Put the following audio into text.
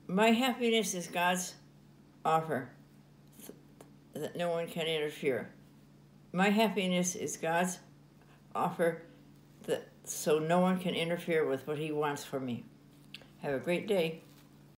My happiness is God's offer that no one can interfere. My happiness is God's offer that so no one can interfere with what He wants for me. Have a great day.